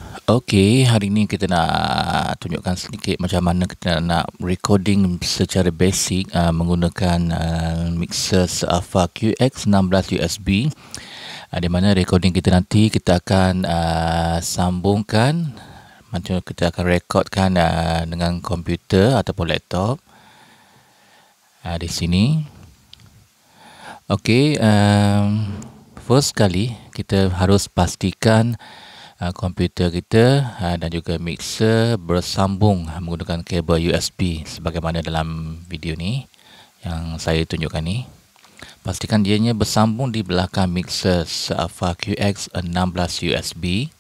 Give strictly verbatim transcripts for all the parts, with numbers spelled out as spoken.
Okey, hari ni kita nak tunjukkan sedikit macam mana kita nak recording secara basic uh, menggunakan uh, mixer Alpha Q X enam belas U S B. Uh, di mana recording kita nanti kita akan uh, sambungkan, macam kita akan recordkan uh, dengan komputer ataupun laptop. Uh, di sini. Okey, um, first kali kita harus pastikan Uh, komputer kita uh, dan juga mixer bersambung menggunakan kabel U S B sebagaimana dalam video ni yang saya tunjukkan ni. Pastikan dianya bersambung di belakang mixer Alpha Q X enam belas U S B.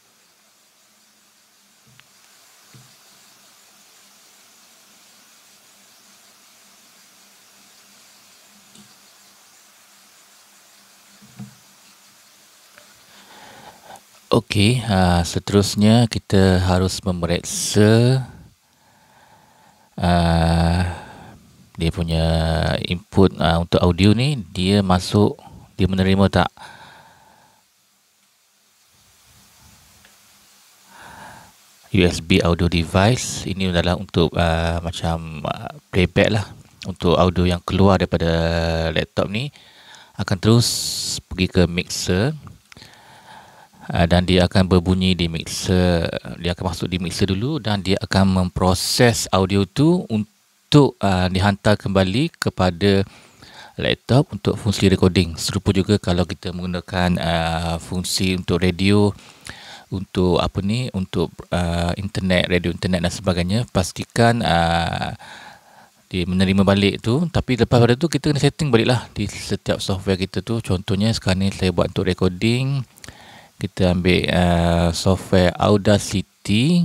Okey, uh, seterusnya kita harus memeriksa uh, dia punya input uh, untuk audio ni, dia masuk, dia menerima tak. U S B audio device ini adalah untuk uh, macam uh, playback lah, untuk audio yang keluar daripada laptop ni akan terus pergi ke mixer. Uh, dan dia akan berbunyi di mixer, dia akan masuk di mixer dulu dan dia akan memproses audio tu untuk uh, dihantar kembali kepada laptop untuk fungsi recording. Serupa juga kalau kita menggunakan uh, fungsi untuk radio, untuk apa ni, untuk uh, internet, radio internet dan sebagainya, pastikan uh, dia menerima balik tu. Tapi lepas pada tu kita kena setting balik lah di setiap software kita tu. Contohnya sekarang ni saya buat untuk recording, kita ambil uh, software Audacity.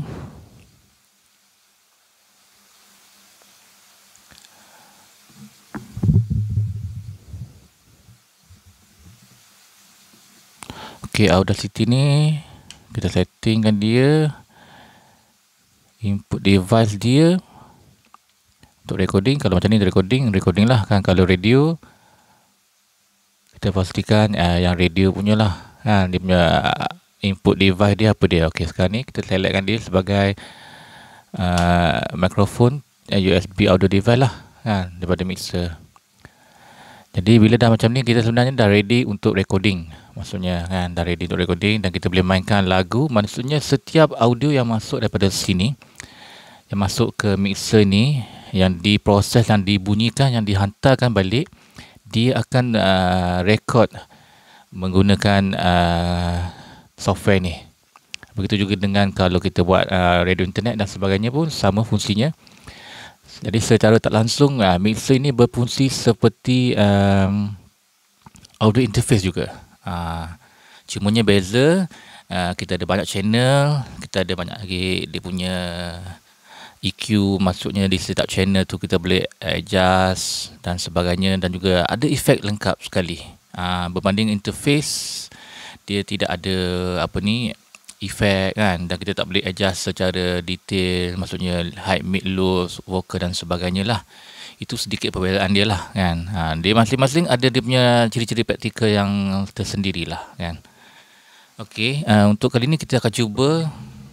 Okey, Audacity ni kita settingkan dia, input device dia untuk recording. Kalau macam ni recording, recording lah kan. Kalau radio, kita pastikan uh, yang radio punya lah. Ha, dia punya input device dia apa dia. Okey, sekarang ni kita selectkan dia sebagai uh, mikrofon uh, U S B audio device lah ha, daripada mixer. Jadi bila dah macam ni, kita sebenarnya dah ready untuk recording. Maksudnya kan, dah ready untuk recording dan kita boleh mainkan lagu. Maksudnya setiap audio yang masuk daripada sini, yang masuk ke mixer ni, yang diproses, yang dibunyikan, yang dihantarkan balik, dia akan uh, record menggunakan uh, software ni. Begitu juga dengan kalau kita buat uh, radio internet dan sebagainya pun sama fungsinya. Jadi secara tak langsung uh, mixer ini berfungsi seperti um, audio interface juga. Uh, cumanya beza, uh, kita ada banyak channel, kita ada banyak lagi dia punya E Q, maksudnya di setiap channel tu kita boleh adjust dan sebagainya, dan juga ada efek lengkap sekali. Uh, berbanding interface, dia tidak ada apa ni, efek kan, dan kita tak boleh adjust secara detail, maksudnya high, mid, low, vocal dan sebagainya lah. Itu sedikit perbezaan dia lah kan. Ha, dia masing-masing ada dia punya ciri-ciri praktikal yang tersendiri lah kan. Okey, uh, untuk kali ni kita akan cuba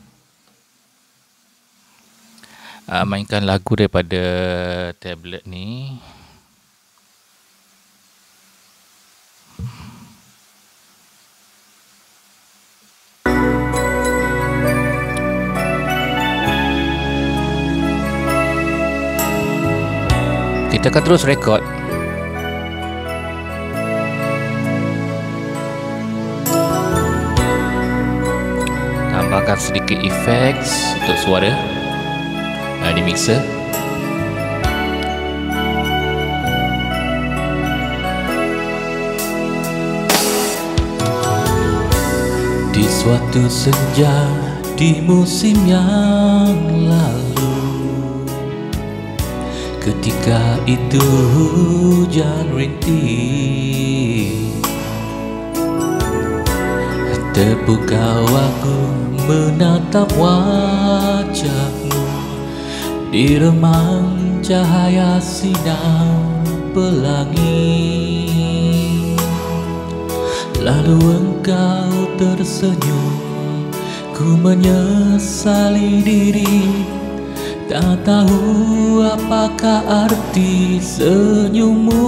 uh, mainkan lagu daripada tablet ni. Kita akan terus record. Tambahkan sedikit efek untuk suara uh, di mixer. Di suatu senja di musim yang lalu, ketika itu hujan rintik, terpukau aku menatap wajahmu di remang cahaya sinar pelangi. Lalu engkau tersenyum Ku menyesali diri, tak tahu apakah arti senyummu.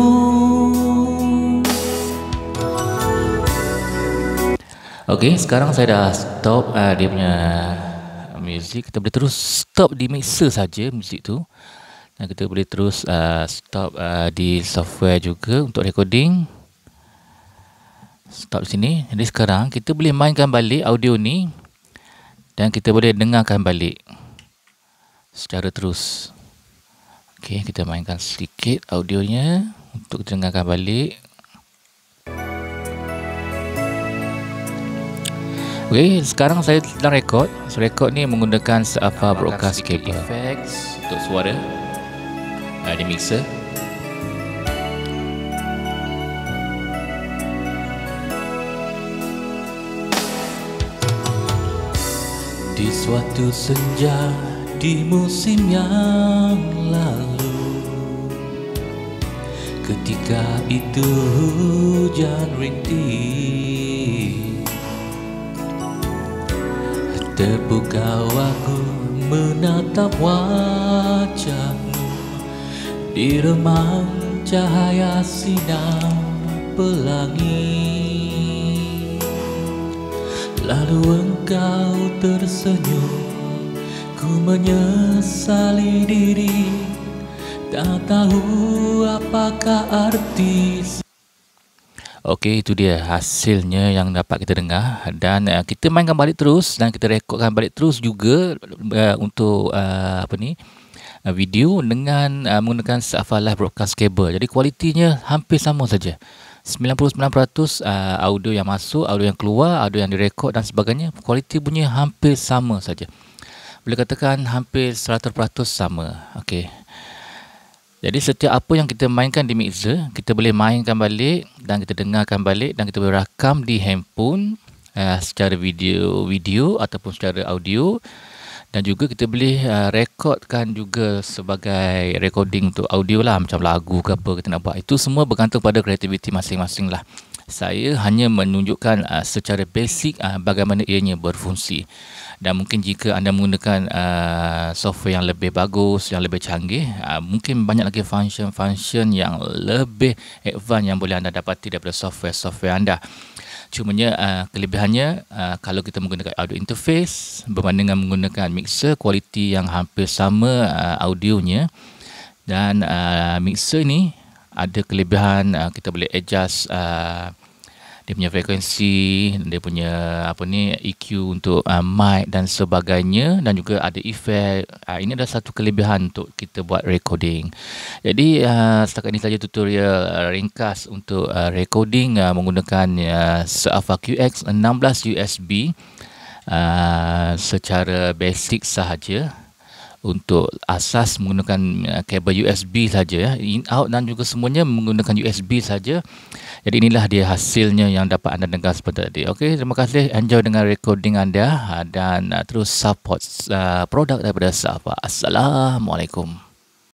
Okey, sekarang saya dah stop uh, dia punya music. Kita boleh terus stop di mixer saja music tu. Dan kita boleh terus uh, stop uh, di software juga untuk recording. Stop di sini. Jadi sekarang kita boleh mainkan balik audio ni dan kita boleh dengarkan balik secara terus. Okey, kita mainkan sedikit audionya untuk kita dengarkan balik. Okey, sekarang saya sedang rekod. So, rekod ni menggunakan Safa Broadcast Cable. Effects untuk suara uh, di mixer. Di suatu senja di musim yang lalu, ketika itu hujan rintik, terpukau aku menatap wajahmu di remang cahaya sinar pelangi. Lalu engkau tersenyum, ku menyesali diri, tak tahu apakah arti. Okey, itu dia hasilnya yang dapat kita dengar. Dan uh, kita mainkan balik terus dan kita rekodkan balik terus juga uh, untuk uh, apa ni uh, video dengan uh, menggunakan Safa Live Broadcast Cable. Jadi kualitinya hampir sama saja. sembilan puluh sembilan peratus uh, audio yang masuk, audio yang keluar, audio yang direkod dan sebagainya, kualiti punya hampir sama saja. Boleh katakan hampir seratus peratus sama. Okey. Jadi setiap apa yang kita mainkan di mixer, kita boleh mainkan balik dan kita dengarkan balik dan kita boleh rakam di handphone uh, secara video video ataupun secara audio. Dan juga kita boleh uh, rekodkan juga sebagai recording untuk audio lah, macam lagu ke apa kita nak buat. Itu semua bergantung pada kreativiti masing-masing lah. Saya hanya menunjukkan uh, secara basic uh, bagaimana ianya berfungsi. Dan mungkin jika anda menggunakan uh, software yang lebih bagus, yang lebih canggih, uh, mungkin banyak lagi function-function yang lebih advance yang boleh anda dapati daripada software-software anda. Cumanya uh, kelebihannya uh, kalau kita menggunakan audio interface berbanding dengan menggunakan mixer, kualiti yang hampir sama uh, audionya. Dan uh, mixer ni ada kelebihan, uh, kita boleh adjust uh, dia punya frekuensi, dia punya apa ni E Q untuk uh, mic dan sebagainya, dan juga ada efek. Uh, ini adalah satu kelebihan untuk kita buat recording. Jadi uh, setakat ini saja tutorial uh, ringkas untuk uh, recording uh, menggunakan uh, Safa Q X enam belas U S B uh, secara basic sahaja. Untuk asas menggunakan uh, kabel U S B saja, ya, in out dan juga semuanya menggunakan U S B saja. Jadi inilah dia hasilnya yang dapat anda dengar seperti tadi. Okey, terima kasih, enjoy dengan recording anda uh, dan uh, terus support uh, produk daripada Safa. Assalamualaikum.